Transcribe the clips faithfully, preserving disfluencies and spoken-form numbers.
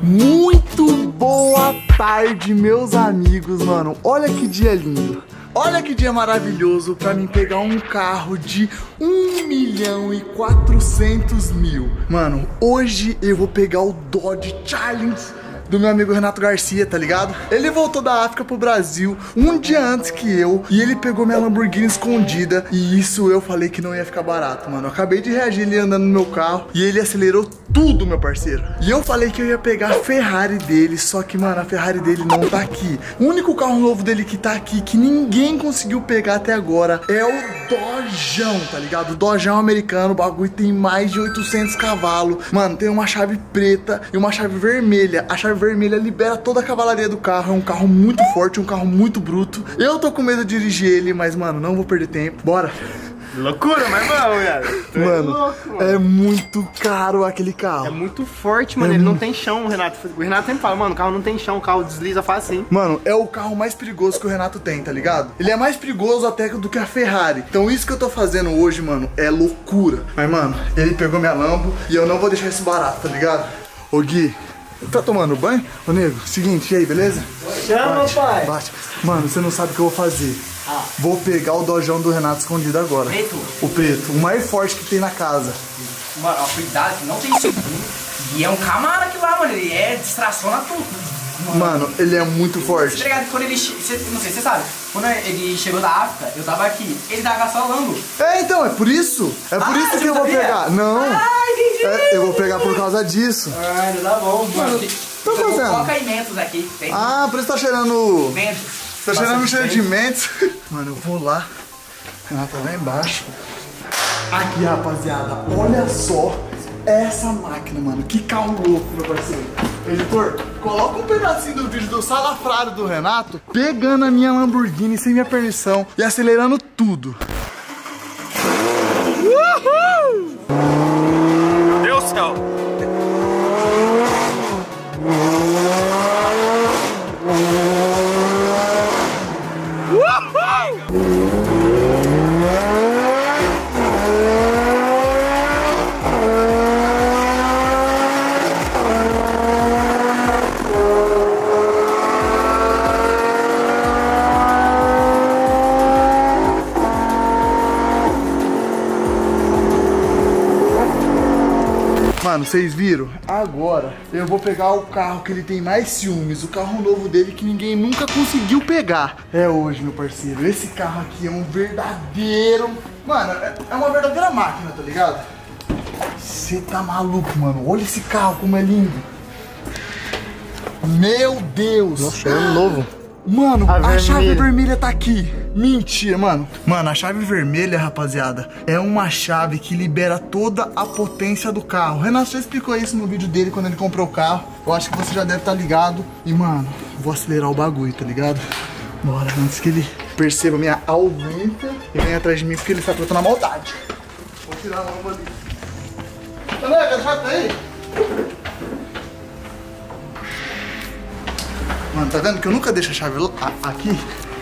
Muito boa tarde, meus amigos, mano. Olha que dia lindo. Olha que dia maravilhoso pra mim pegar um carro de um milhão e quatrocentos mil. Mano, hoje eu vou pegar o Dodge Challenge do meu amigo Renato Garcia, tá ligado? Ele voltou da África pro Brasil um dia antes que eu e ele pegou minha Lamborghini escondida. E isso eu falei que não ia ficar barato, mano. Eu acabei de reagir ele andando no meu carro e ele acelerou tudo, meu parceiro. E eu falei que eu ia pegar a Ferrari dele, só que, mano, a Ferrari dele não tá aqui. O único carro novo dele que tá aqui, que ninguém conseguiu pegar até agora, é o Dojão, tá ligado? O Dojão americano, o bagulho tem mais de oitocentos cavalos. Mano, tem uma chave preta e uma chave vermelha. A chave vermelha libera toda a cavalaria do carro. É um carro muito forte, um carro muito bruto. Eu tô com medo de dirigir ele, mas, mano, não vou perder tempo. Bora! Loucura, mas vamos, cara. Mano, é, louco, mano, é muito caro aquele carro. É muito forte, mano. É Ele muito... não tem chão, o Renato. O Renato sempre fala, mano, o carro não tem chão, o carro desliza fácil. Mano, é o carro mais perigoso que o Renato tem, tá ligado? Ele é mais perigoso até do que a Ferrari. Então isso que eu tô fazendo hoje, mano, é loucura. Mas, mano, ele pegou minha Lambo e eu não vou deixar isso barato, tá ligado? Ô, Gui, tá tomando banho? Ô, nego, seguinte, e aí, beleza? Chama, bate, pai. Bate. Mano, você não sabe o que eu vou fazer. Ah. Vou pegar o Dojão do Renato escondido agora. Preto? O preto, o mais forte que tem na casa. Mano, ó, cuidado, que não tem segundo. E é um Camaro aqui lá, mano. Ele é distraciona tudo. Mano, mano ele é muito forte. Tá ligado? Quando ele. Cê, não sei, você sabe. Quando ele chegou da África, eu tava aqui. Ele tava só Lambo. É, então, é por isso. É por ah, isso que eu vou sabia? pegar. Não. Ah, entendi. É, eu vou pegar por causa disso. Ah, não dá bom, mano. Tá fazendo? Coloca aí mentos aqui. Tem. Ah, por isso tá cheirando. Mentos. Tá cheirando um cheiro de mentos. Mano, eu vou lá. Ela tá lá embaixo. Aqui, rapaziada, olha só essa máquina, mano. Que carro louco, meu parceiro. Editor, coloca um pedacinho do vídeo do salafrário do Renato pegando a minha Lamborghini sem minha permissão e acelerando tudo. Uhul! Meu Deus do céu! Mano, vocês viram? Agora eu vou pegar o carro que ele tem mais ciúmes, o carro novo dele que ninguém nunca conseguiu pegar. É hoje, meu parceiro. Esse carro aqui é um verdadeiro... Mano, é uma verdadeira máquina, tá ligado? Você tá maluco, mano. Olha esse carro como é lindo. Meu Deus. Nossa, é novo. Mano, a, a vermelha. chave vermelha tá aqui. Mentira, mano. Mano, a chave vermelha, rapaziada, é uma chave que libera toda a potência do carro. O Renato já explicou isso no vídeo dele quando ele comprou o carro. Eu acho que você já deve estar ligado. E, mano, vou acelerar o bagulho, tá ligado? Bora, antes que ele perceba minha ausência e venha atrás de mim, porque ele está tratando a maldade. Vou tirar a lâmpada ali. Tá vendo? A chave tá aí? Mano, tá vendo que eu nunca deixo a chave aqui?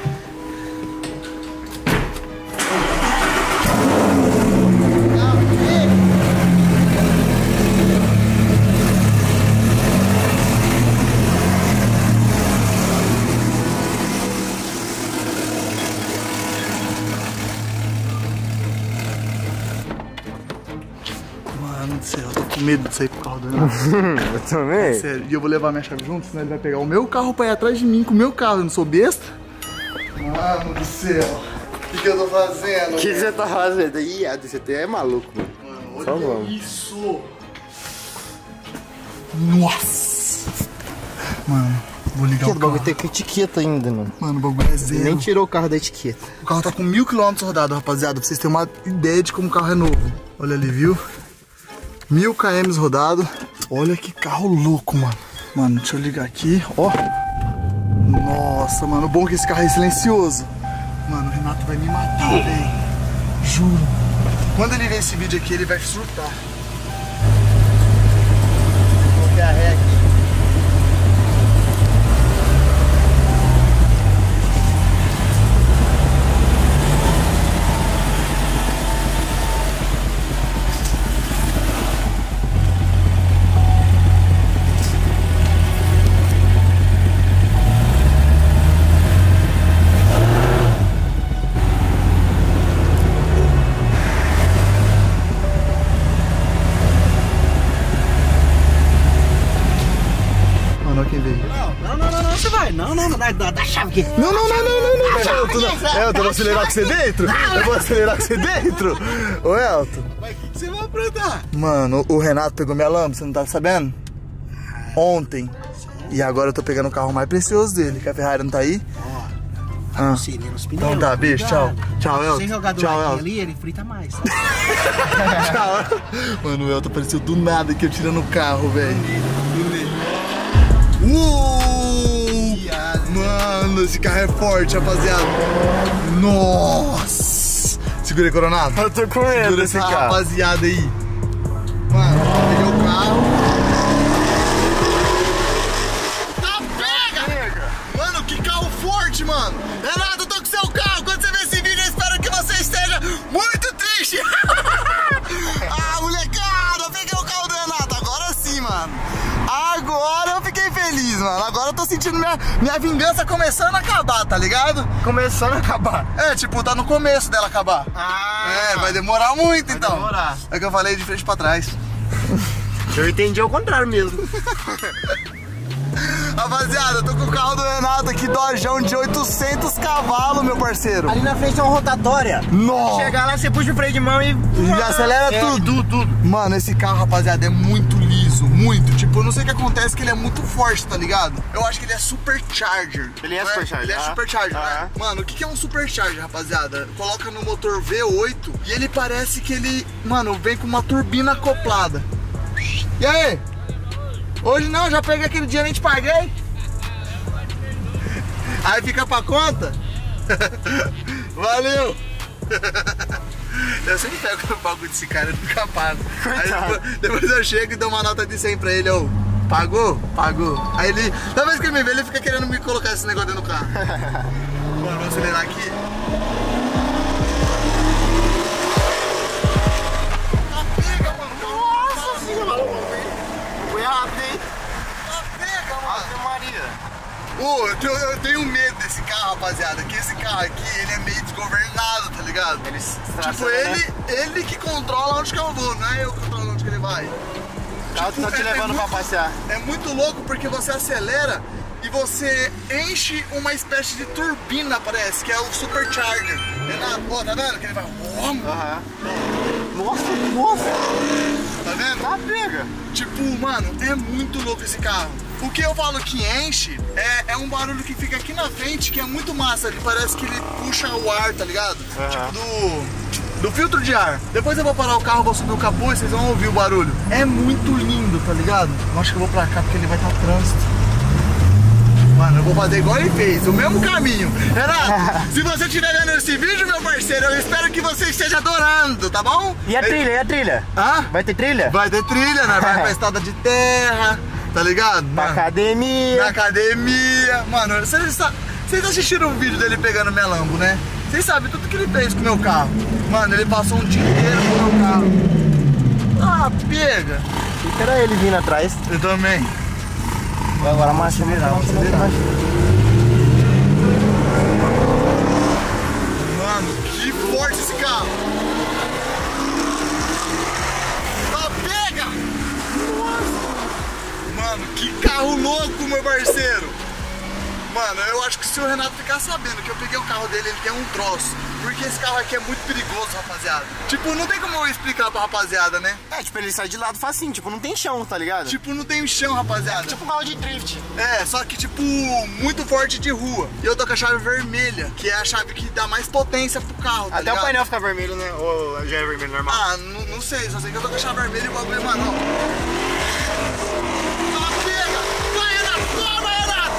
Mano do céu, eu tô com medo de sair com o carro do Renato. Eu também? Sério, e eu vou levar minha chave junto, senão ele vai pegar o meu carro pra ir atrás de mim com o meu carro. Eu não sou besta? Mano do céu, o que, que eu tô fazendo? O que você tá fazendo? Ih, você é maluco, mano. Mano, Só olha vamos. isso. Nossa. Mano, vou ligar o carro. Tem com etiqueta ainda, mano. Mano, o bagulho é zero. Nem tirou o carro da etiqueta. O carro tá com mil quilômetros rodados, rapaziada, pra vocês terem uma ideia de como o carro é novo. Olha ali, viu? Mil quilômetros rodado. Olha que carro louco, mano. Mano, deixa eu ligar aqui, ó. Nossa, mano, o bom é que esse carro é silencioso. Mano, o Renato vai me matar, velho. Juro. Quando ele ver esse vídeo aqui, ele vai surtar. Vou colocar a ré aqui. Mano, olha quem veio. Não, não, não, não, você vai. Não, não, não, dá, dá a chave aqui. Não, não, não, não, não, não, Elton. Não. Elton, eu vou acelerar com você dentro? Eu vou acelerar com você dentro? Ô, Elton. Mas o que você vai aprontar? Mano, o Renato pegou minha lâmpada, você não tá sabendo? Ontem. E agora eu tô pegando o carro mais precioso dele, que a Ferrari não tá aí. Ó, Ah. seria nos pneus. Então tá, beijo, tchau. Tchau, Se Elton. você jogar do Tchau, ladinho Elton. ali, ele frita mais. Tchau. Mano, o Elton apareceu do nada que eu tirando o carro, velho. Uou! Mano, esse carro é forte, rapaziada. Nossa! Segura aí, Coronado. Eu tô com medo Segura desse essa carro. rapaziada aí. Mano, peguei o carro. Tá pega! Mano, que carro forte, mano. Renato, eu tô com seu carro. Quando você ver esse vídeo, eu espero que você esteja muito triste. Ah, molecada, peguei o carro do Renato. Agora sim, mano. Agora eu fiquei feliz, mano. Agora eu tô sentindo minha, minha vingança começando a acabar, tá ligado? Começando a acabar. É, tipo, tá no começo dela acabar. Ah, É, vai demorar muito, vai então. demorar. É que eu falei de frente pra trás. Eu entendi ao contrário mesmo. Rapaziada, eu tô com o carro do Renato aqui, Dojão de oitocentos cavalos, meu parceiro. Ali na frente é uma rotatória. Nossa! Chegar lá, você puxa o freio de mão e... E acelera É, tudo. tudo, tudo. Mano, esse carro, rapaziada, é muito liso, muito. Tipo, eu não sei o que acontece, que ele é muito forte, tá ligado? Eu acho que ele é supercharger. Ele é não supercharger, Ele é ah. supercharger, né? Ah. Mano, o que que é um supercharger, rapaziada? Coloca no motor V oito e ele parece que ele, mano, vem com uma turbina acoplada. E aí? Hoje não, já peguei aquele dia, nem te paguei. Aí fica pra conta. Valeu. Eu sempre pego o bagulho desse cara e nunca pago. Aí depois, depois eu chego e dou uma nota de cem pra ele, ô. Pagou? Pagou. Aí ele, toda vez que ele me vê, ele fica querendo me colocar esse negócio dentro do carro. Mano, vou acelerar aqui. Tá pega, mano. Nossa senhora, Foi rápido, hein? tá pega, mano. Ave Maria. Ô, eu, tenho, eu tenho medo desse carro, rapaziada. Que esse carro aqui, ele é meio desgovernado, tá ligado? Ele se Tipo, traça, ele, né? ele que controla onde que eu vou, não é eu que controlo onde que ele vai. O carro tá te é- é levando pra muito- passear. É muito louco porque você acelera e você enche uma espécie de turbina, parece, que é o supercharger. Renato, ó, tá vendo que ele vai... Aham. Nossa, nossa. Tá vendo? Tá pega. Tipo, mano, é muito louco esse carro. O que eu falo que enche é, é um barulho que fica aqui na frente que é muito massa. Ele parece que ele puxa o ar, tá ligado? Uhum. Tipo do, do filtro de ar. Depois eu vou parar o carro, vou subir o capô e vocês vão ouvir o barulho. É muito lindo, tá ligado? Eu acho que eu vou pra cá porque ele vai estar trânsito. Mano, eu vou fazer igual ele fez, o mesmo caminho. Renato, se você estiver vendo esse vídeo, meu parceiro, eu espero que você esteja adorando, tá bom? E a trilha, e a trilha? Hã? Vai ter trilha? Vai ter trilha, né? Vai pra estrada de terra, tá ligado? Pra Na- academia. Na academia. Mano, vocês, sa- vocês assistiram o vídeo dele pegando minha Lambo, né? Vocês sabem tudo que ele fez com o meu carro. Mano, ele passou um dia inteiro com o meu carro. Ah, pega. E era ele vindo atrás. Eu também. Agora a marcha acelerar, vou acelerar. Mano, que forte esse carro. Ah, pega. Mano, que carro louco, meu parceiro. Mano, eu acho que se o Renato ficar sabendo que eu peguei o carro dele, ele tem um troço. Porque esse carro aqui é muito perigoso, rapaziada. Tipo, não tem como eu explicar pra rapaziada, né? É, tipo, ele sai de lado facinho, tipo, não tem chão, tá ligado? Tipo, não tem chão, rapaziada. Tipo um carro de drift. É, só que tipo, muito forte de rua. E eu tô com a chave vermelha, que é a chave que dá mais potência pro carro, tá Até ligado? o painel fica vermelho, né? Ou já é vermelho normal? Ah, não, não sei, só sei que eu tô com a chave vermelha e o bagulho, mano, ó. Ah, pega! Vai, Renato! Toma, Renato!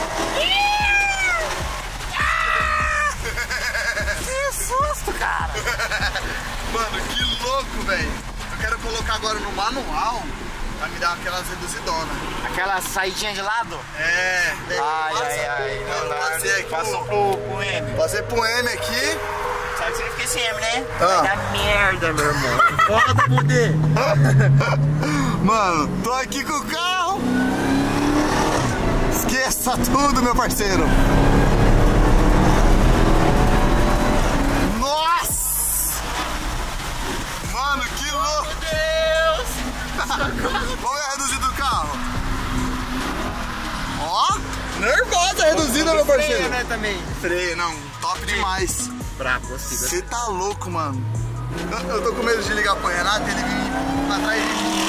Que susto, cara! Mano, que louco, velho. Eu quero colocar agora no manual pra me dar aquelas reduzidonas. Aquela saidinha de lado? É. Ai, ai, ai. Mano, Não, passei aqui. Passou pro- pro, pro M. Passei pro M aqui. Sabe que significa esse M, né? Ah. Vai dar merda, meu irmão. Bora do poder. Mano, tô aqui com o carro. Esqueça tudo, meu parceiro. Nossa! Mano, que louco! Deus! Vamos ver a reduzida do carro. nervosa, reduzida, meu parceiro. Freia, né, também. Freia, não, top demais. Bravo, gostei. Você tá louco, mano. Eu, eu tô com medo de ligar pro Renato e ele vir atrás de mim.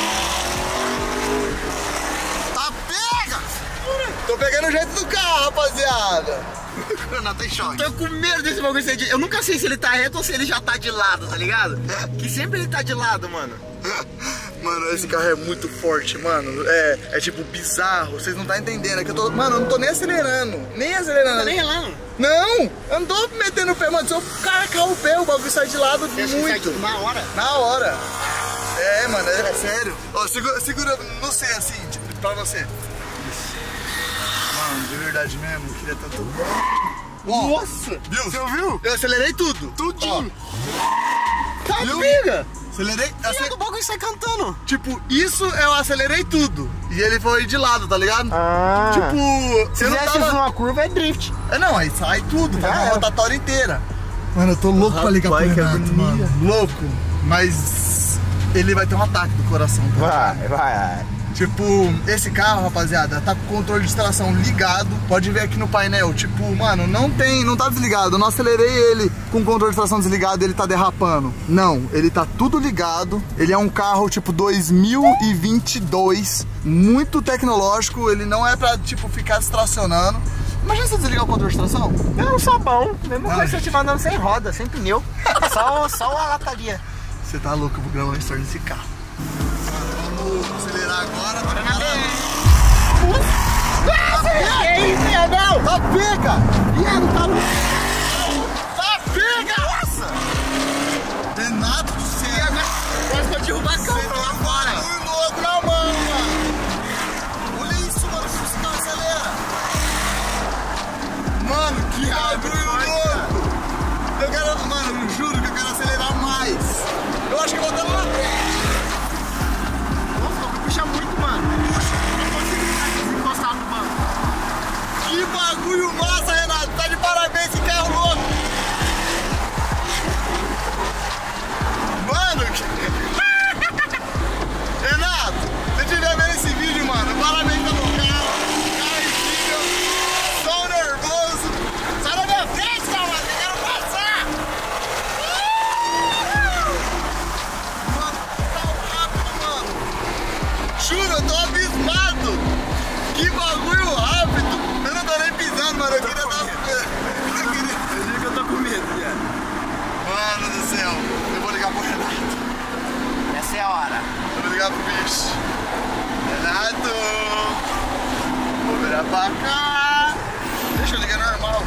Tá pega! Tô pegando o jeito do carro, rapaziada. O Renato tá em choque. Tô com medo desse bagulho. Eu nunca sei se ele tá reto ou se ele já tá de lado, tá ligado? Que sempre ele tá de lado, mano. Mano, esse carro é muito forte, mano. É, é tipo bizarro. Vocês não tá entendendo. É que eu tô. Mano, eu não tô nem acelerando. Nem acelerando. Tá nem relando. Não! Eu não tô metendo o pé, mano. Se eu carcar o pé, o bagulho sai de lado Você muito. sai, tipo, na hora? Na hora. É, mano, é, é sério. Ó, segura, segura no C assim, tipo, pra você. Mano, de verdade mesmo, eu queria tanto. Ó, Nossa! viu? Você ouviu? Eu acelerei tudo. Tudinho. Ó. Tá, Viu? amiga! Acelerei. E Ace... o bagulho sai cantando. Tipo, isso eu acelerei tudo. E ele foi de lado, tá ligado? Ah. Tipo, Se você não fizesse tava. uma curva, é drift. É, não, aí sai tudo, tá Já na era. rotatória inteira. Mano, eu tô louco pra ligar pro Rapaz, que Renato, agonia. mano. Louco. Mas ele vai ter um ataque do coração. Tá? Vai, vai. Tipo, esse carro, rapaziada, tá com o controle de tração ligado. Pode ver aqui no painel, tipo, mano, não tem, não tá desligado. Eu não acelerei ele com o controle de tração desligado e ele tá derrapando. Não, ele tá tudo ligado. Ele é um carro, tipo, dois mil e vinte e dois, muito tecnológico. Ele não é pra, tipo, ficar distracionando. Imagina você desligar o controle de tração. É um sabão. Mesmo Ah. coisa se eu estiver andando sem roda, sem pneu. Só, só a lataria. Você tá louco, eu vou gravar uma história desse carro. Mano, vamos acelerar agora, tá parado. Que é isso, Leandão? Tá pega! Viado, tá louco. Tá pega! Nossa! Renato do céu! Quase que eu derrubar a Você cama tá lá fora. bagulho louco na mão, mano! Olha isso, mano, como esse carro acelera! Mano, que bagulho louco! Eu quero, mano, eu juro que eu quero acelerar mais! Eu acho que eu vou dando na frente! Nossa, puxa muito, mano. Não consigo ficar encostado no banco. Que bagulho massa, Renato! Tá de parabéns, esse carro louco! Mano, que... Renato, se estiver vendo esse vídeo, mano, parabéns pelo carro! Carro incrível! Som nervoso! Sai da minha frente, calma, eu quero passar! Mano, tá rápido, mano! Juro, eu tô abismado! Que bagulho rápido! Eu não tô nem pisando, mano. Eu queria dar. Eu queria. Eu digo que eu tô com medo, viado. Mano do céu, eu vou ligar pro Renato. Essa é a hora. Eu vou ligar pro bicho. Renato! Vou virar pra cá. Deixa eu ligar normal.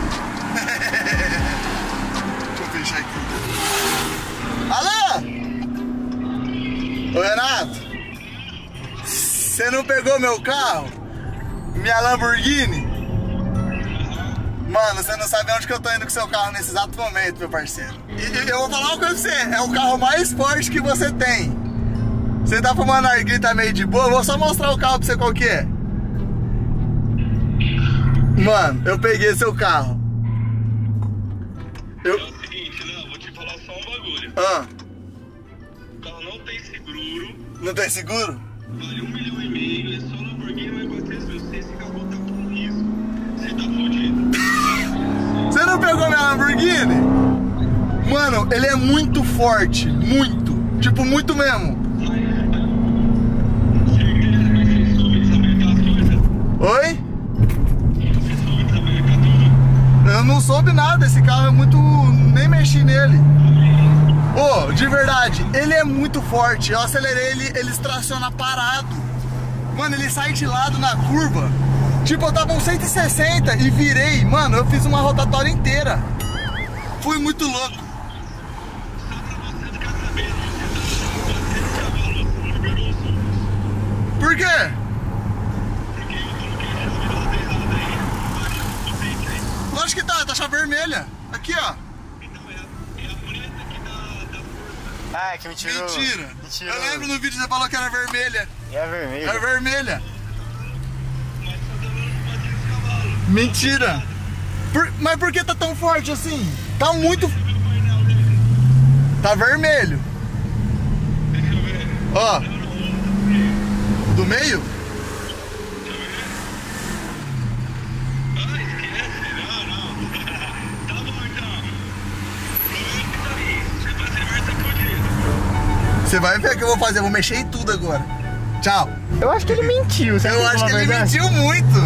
Deixa eu fechar aqui. Alô? Ô Renato! Você não pegou meu carro? Minha Lamborghini? Mano, você não sabe onde que eu tô indo com seu carro nesse exato momento, meu parceiro. E, e eu vou falar uma coisa pra você, é o carro mais forte que você tem. Você tá fumando narguilha, tá meio de boa, eu vou só mostrar o carro pra você qual que é. Mano, eu peguei seu carro. Eu... É o seguinte, não, vou te falar só um bagulho. Ah, O carro não tem seguro, não tem seguro? vale um milhão e meio, é só Lamborghini, mas quatrocentos mil. Se esse carro tá com risco, você tá fudido. Você não pegou minha Lamborghini? Mano, ele é muito forte, muito. Tipo, muito mesmo. Certeza, mas você soube desabertar as coisas? Oi? Você soube desabertar tudo? Eu não soube nada, esse carro é muito... nem mexi nele. Ô, oh, de verdade, ele é muito forte. Eu acelerei ele, ele estaciona parado. Mano, ele sai de lado na curva. Tipo, eu tava com cento e sessenta e virei. Mano, eu fiz uma rotatória inteira. Fui muito louco. Só pra você ficar sabendo, você tá com quatrocentos cavalos, você não liberou o som. Por quê? Porque eu coloquei a chave do lado errado aí, embaixo do potente aí. Lógico que tá, tá chave vermelha. Aqui, ó. Então é a, é a preta que dá, dá força. Ah, que mentira. Mentira. Eu lembro no vídeo que você falou que era vermelha. É vermelho. É vermelha. Mas só tá dando quatrocentos cavalos. Mentira. Por- mas por que tá tão forte assim? Tá muito... Você viu o painel dele? Tá vermelho. Deixa eu ver. Ó, Não, não, o outro. do meio? Você vai ver o que eu vou fazer, eu vou mexer em tudo agora. Tchau. Eu acho que ele mentiu. Você Eu acho que ele verdade? mentiu muito.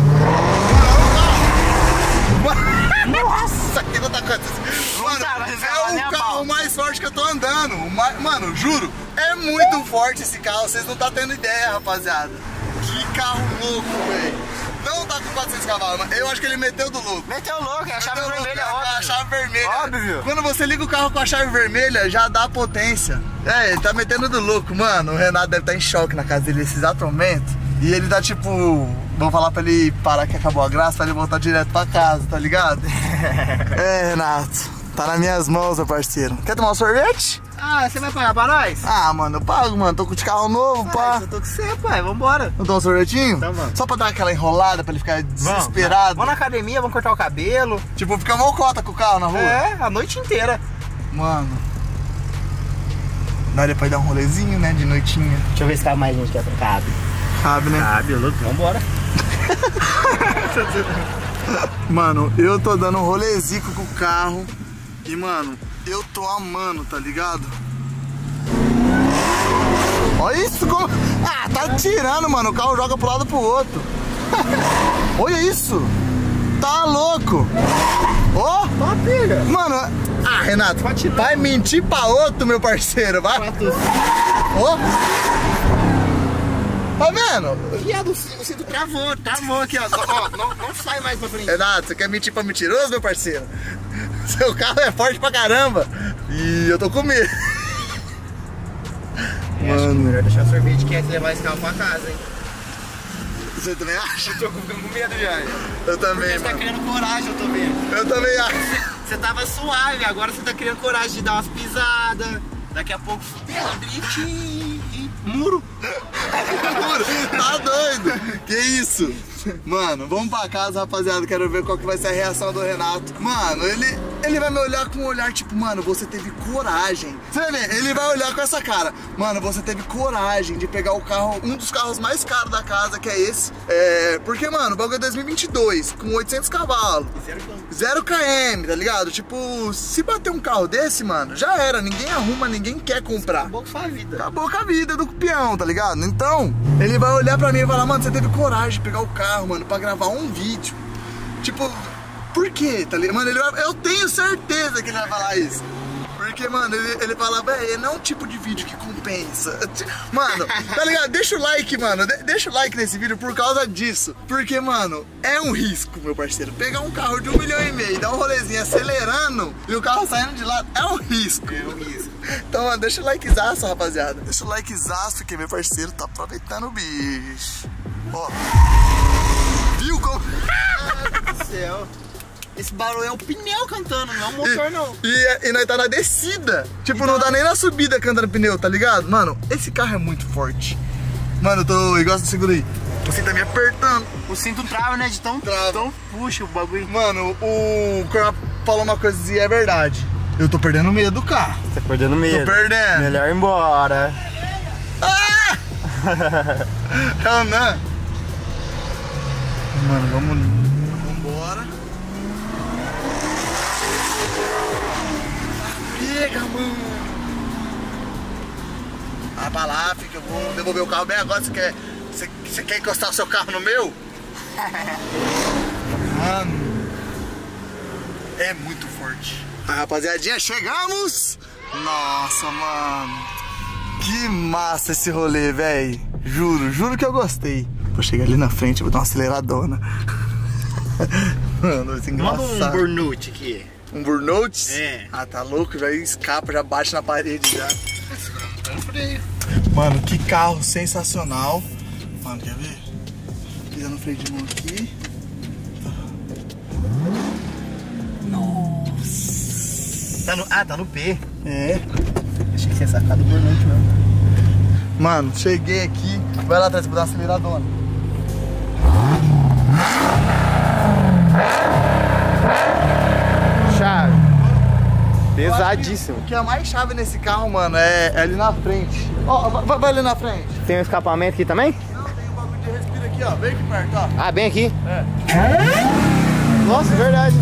Nossa, aqui não tá acontecendo. Mano, tá, mas ela é nem o a carro pau. mais forte que eu tô andando. O mais- Mano, juro, é muito forte esse carro. Vocês não tá tendo ideia, rapaziada. Que carro louco, velho. Não tá com quatrocentos cavalos, mas eu acho que ele meteu do louco. Meteu louco, é a chave Meteu vermelha, louco, óbvio. a chave vermelha. Óbvio. Quando você liga o carro com a chave vermelha, já dá potência. É, ele tá metendo do louco, mano. O Renato deve estar em choque na casa dele nesse exato momento. E ele tá tipo... Vou falar pra ele parar que acabou a graça, pra ele voltar direto pra casa, tá ligado? É, Renato. Tá nas minhas mãos, meu parceiro. Quer tomar um sorvete? Ah, você vai pagar pra nós? Ah, mano, eu pago, mano. Tô com de carro novo, pá. Eu tô com você, pai. Vambora. Não tomar um sorvetinho? Então vamos. Só pra dar aquela enrolada, pra ele ficar desesperado. Vamos na academia, vamos cortar o cabelo. Tipo, fica mocota com o carro na rua. É, a noite inteira. Mano. Daria pra ir dar um rolezinho, né? De noitinha. Deixa eu ver se cabe mais gente que cabe. Cabe, né? Cabe, louco. Vambora. Mano, eu tô dando um rolezico com o carro. E, mano, eu tô amando, tá ligado? Olha isso como... Ah, tá tirando, mano. O carro joga pro lado pro outro. Olha isso. Tá louco. Ó. Ó, pega. Mano, ah, Renato, vai mentir pra outro, meu parceiro, vai. Ó. Tá vendo? Viado, o cinto travou, travou aqui, ó. Ó, não, não sai mais pra frente. Renato, você quer mentir pra mentiroso, meu parceiro? Seu carro é forte pra caramba. E eu tô com medo. Mano, melhor deixar o sorvete que é levar esse carro pra casa, hein? Você também acha? Eu tô ficando com medo já. Eu também, Você tá mano. criando coragem, eu tô vendo. Eu também acho. Você tava suave, agora você tá criando coragem de dar umas pisadas. Daqui a pouco, fudeu, drift e, e muro. Tá doido? Que isso? Mano, vamos pra casa, rapaziada. Quero ver qual que vai ser a reação do Renato. Mano, ele, ele vai me olhar com um olhar tipo, mano, você teve coragem. Você vai ver, ele vai olhar com essa cara. Mano, você teve coragem de pegar o carro, um dos carros mais caros da casa, que é esse. É, porque, mano, o bagulho é dois mil e vinte e dois, com oitocentos cavalos. Zero km, tá ligado? Tipo, se bater um carro desse, mano, já era. Ninguém arruma, ninguém quer comprar. Acabou com a vida. Acabou com a vida do peão, tá ligado? Então, ele vai olhar pra mim e falar, mano, você teve coragem de pegar o carro, mano, pra gravar um vídeo. Tipo, por quê? Tá ligado? Mano, ele vai, eu tenho certeza que ele vai falar isso. Porque, mano, ele, ele fala, velho, não é um tipo de vídeo que compensa. Mano, tá ligado? Deixa o like, mano. De, deixa o like nesse vídeo por causa disso. Porque, mano, é um risco, meu parceiro. Pegar um carro de um milhão e meio e dar um rolezinho acelerando e o carro saindo de lado é um risco. É um risco. Então, mano, deixa o likezaço, rapaziada. Deixa o likezaço que meu parceiro tá aproveitando o bicho. Ó. Viu como... Meu Deus do céu. Esse barulho é o pneu cantando, não é o motor, não. E, e nós tá na descida. Tipo, não dá nem na subida cantando pneu, tá ligado? Mano, esse carro é muito forte. Mano, eu tô igual do seguro aí. Você tá me apertando. O cinto trava, né? De tão, Trava. tão puxa o bagulho. Mano, o Corma falou uma coisa e é verdade. Eu tô perdendo medo do carro. Tá perdendo medo. Tô perdendo. Melhor ir embora. Ah! É o Nan. Mano, vamos... Vambora. Pega, mano. Vai pra lá, fica, eu vou devolver o carro bem agora. Você quer, você, você quer encostar o seu carro no meu? Mano, é muito forte. Ah, rapaziadinha, chegamos! Nossa, mano. Que massa esse rolê, velho. Juro, juro que eu gostei. Vou chegar ali na frente, vou dar uma aceleradona. Mano, isso é engraçado. Manda um burnout aqui. Um burnout? É. Ah, tá louco, já escapa, já bate na parede já. Mano, que carro sensacional. Mano, quer ver? Pisa no freio de mão aqui. Nossa. Tá no, ah, tá no P. É. Achei que você ia sacar do burnout mesmo. Mano, cheguei aqui. Vai lá atrás pra dar uma aceleradona. Chave. Pesadíssimo. O que é mais chave nesse carro, mano, é, é ali na frente. Ó, vai, vai ali na frente. Tem um escapamento aqui também? Não, tem um bagulho de respiro aqui, ó. Bem aqui perto, ó. Ah, bem aqui? É. Nossa, verdade.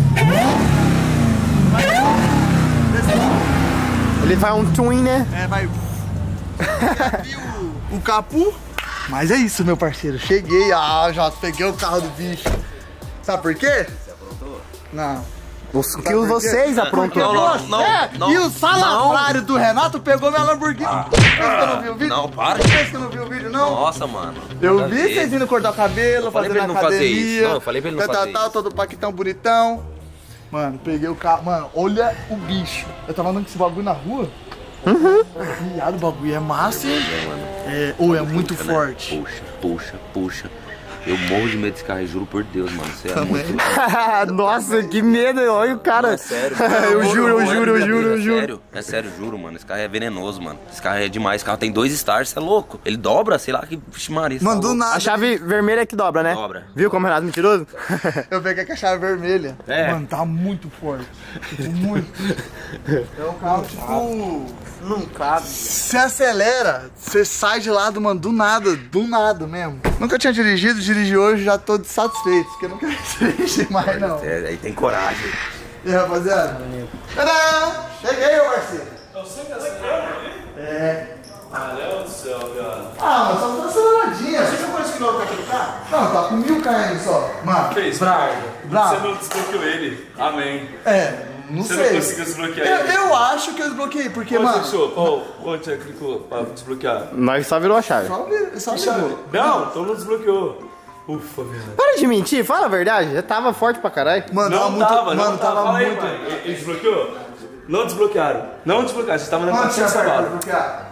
Vai. Desse lado. Ele vai um twin, né? É, vai. Abri o, o capu. Mas é isso, meu parceiro. Cheguei, ah, já peguei o carro do bicho. Sabe por quê? Você aprontou? Não. O que vocês aprontou? Porque Não, você não, não, e o salafrário do Renato pegou minha Lamborghini. Ah, Pensa que eu não vi o vídeo? não, para. Pensa que eu não vi o vídeo, não? Nossa, mano. Eu Nada a vi ver. vocês indo cortar o cabelo, falei fazendo pra ele não fazer academia. isso. Não, eu falei pra ele não tal, fazer tal, isso. todo paquitão bonitão. Mano, peguei o carro. Mano, olha o bicho. Eu tava andando com esse bagulho na rua. Uhum. Viado, o bagulho é massa, hein? É, ou é muito Puxa, né? forte. Puxa, puxa, puxa. Eu morro de medo desse carro, juro por Deus, mano. Você é Também. muito... Nossa, que medo, olha o cara. Não, é sério. eu juro, eu juro, eu juro, eu É juro. sério, é sério, juro, mano. Esse carro é venenoso, mano. Esse carro é demais. Esse carro tem dois stars, você é louco. Ele dobra, sei lá, que vixe Maria. você Mano, tá do louco. nada. A chave vermelha é que dobra, né? Dobra. Viu como é Renato mentiroso? Eu peguei com a chave vermelha. É. Mano, tá muito forte. Tipo, muito. É um carro, tipo. Não cabe. Você acelera, você sai de lado, mano, do nada, do nada mesmo. Nunca tinha dirigido, dirigi hoje, já tô satisfeito, porque eu não quero dirigir mais, não. É, aí tem coragem. E aí, rapaziada? Tadã! Cheguei, meu parceiro. Você que acelerou ali? É. Ah, Deus do céu, cara. Ah, mas só tá aceleradinha. Você viu quantos quilômetros tá aqui no carro? Não, tá com mil km só. Mano, Fez, bravo. Você não desbloqueou ele. Amém. É, não Você sei. não conseguiu desbloquear eu, ele. eu acho que eu desbloqueei, porque, Qual mano... você achou? Qual, onde você clicou pra desbloquear? Nós só virou a chave. Só, vi- só ligou. Não, então não desbloqueou. Ufa, velho. Para de mentir, fala a verdade. Já tava forte pra caralho. Mano, Não tava muito... tava, não mano, tava. tava Fala aí, muito... mãe. Ele ele desbloqueou? Não desbloquearam. Não desbloquearam. Você tava na Mano, tinha quatrocentos perto pra cavalos. desbloquear.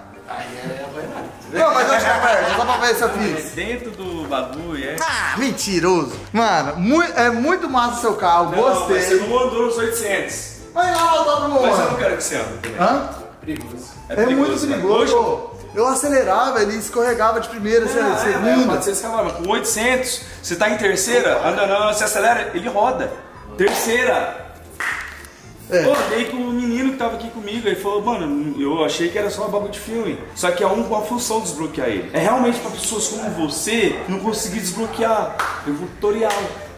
Não, mas eu tinha perto, só pra ver se eu fiz. Dentro do bagulho, é. Ah, mentiroso. Mano, mu- é muito massa o seu carro, Não, mas você gostei. não andou nos oitocentos. Vai lá, eu tava no Mas eu não ano. quero que você ande também. Hã? Perigoso. É, muito né? perigoso. Hoje, Eu acelerava, ele escorregava de primeira, É, é, segunda. quatrocentos cavalos. Com oitocentos, você tá em terceira, anda não, você acelera, ele roda. Terceira. É. Pô, dei com o menino que tava aqui comigo, ele falou, mano, eu achei que era só um bagulho de filme. Só que é um- uma função desbloquear ele. É realmente pra pessoas como você não conseguir desbloquear. Eu vou tutorial.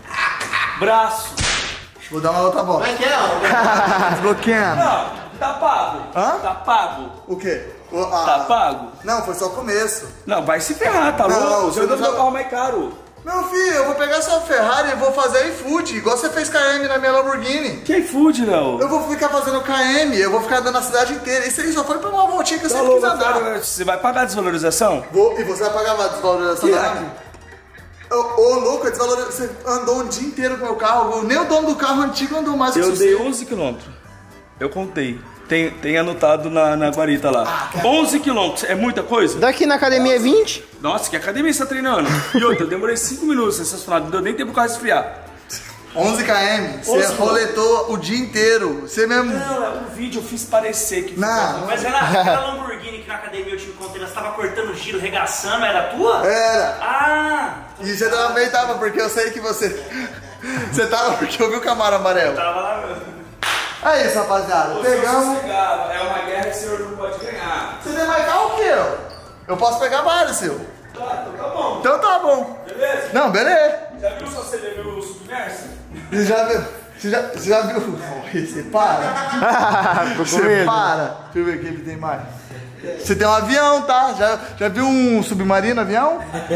Braço. Vou dar uma outra volta. Como é que é? Desbloqueando. Não, tá pago. Hã? Tá pago. O quê? O- a- Tá pago? Não, foi só o começo. Não, vai se ferrar, tá Não, louco? você Você anda não no já- carro mais caro. Meu filho, eu vou pegar sua Ferrari e vou fazer iFood, igual você fez K M na minha Lamborghini. Que iFood, Léo? Eu vou ficar fazendo K M, eu vou ficar andando a cidade inteira. Isso aí só foi pra uma voltinha que eu Tá sempre quis louco, andar. cara, você vai pagar a desvalorização? Vou, e você vai pagar a desvalorização Que da é? Nike? Ô, ô, louco, a desvalorização. Você andou um dia inteiro com o meu carro. Nem o dono do carro antigo andou mais Eu que dei você. onze quilômetros. Eu contei. Tem, tem anotado na, na guarita lá. onze quilômetros, é muita coisa? Daqui na academia é vinte. Nossa, que academia você tá treinando? E outra, eu demorei cinco minutos estacionado, não deu nem tempo pro carro esfriar. onze quilômetros. Você onze roletou o dia inteiro. Você mesmo. Não, é um vídeo eu fiz parecer que... Não. Mas Renato, aquela Lamborghini que na academia eu te encontrei, você tava cortando giro, regaçando, era tua? Era. Ah! E você também tava, porque eu sei que você. Você tava porque eu vi o Camaro amarelo. Tava lá mesmo. É isso, rapaziada. Pegamos. É uma guerra que o senhor não pode ganhar. Você tem mais carro que eu? Eu posso pegar vários, seu. Tá, então tá bom. Então tá bom. Beleza? Não, beleza. Já viu se você levou o submerso? Você já viu? Você já, você já viu? Você para. Ficou com Você medo. para. Deixa eu ver o que ele tem mais. Você tem um avião, tá? Já, já viu um submarino, avião?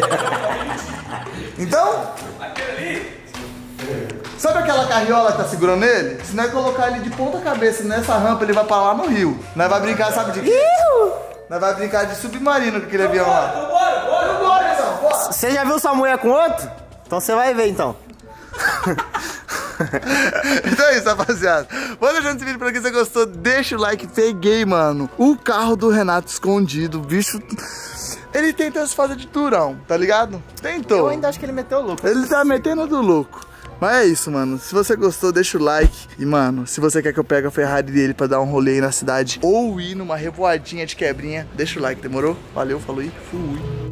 Então, Aquele ali? sabe aquela carriola que tá segurando ele? Se nós colocar ele de ponta cabeça nessa rampa, ele vai parar lá no rio. Nós vai brincar, sabe de quê? Nós vai brincar de submarino com aquele avião lá. Então bora, bora, Bora, então, bora. Você já viu sua mulher com outro? Então você vai ver então. Então é isso, rapaziada. Vou deixando esse vídeo por aqui. Se você gostou, deixa o like. Peguei, mano, o carro do Renato escondido. O bicho, ele tenta se fazer de durão, tá ligado? Tentou. Eu ainda acho que ele meteu o louco. Ele tá metendo do louco. Mas é isso, mano. Se você gostou, deixa o like. E, mano, se você quer que eu pegue a Ferrari dele pra dar um rolê aí na cidade ou ir numa revoadinha de quebrinha, deixa o like, demorou? Valeu, falou e fui.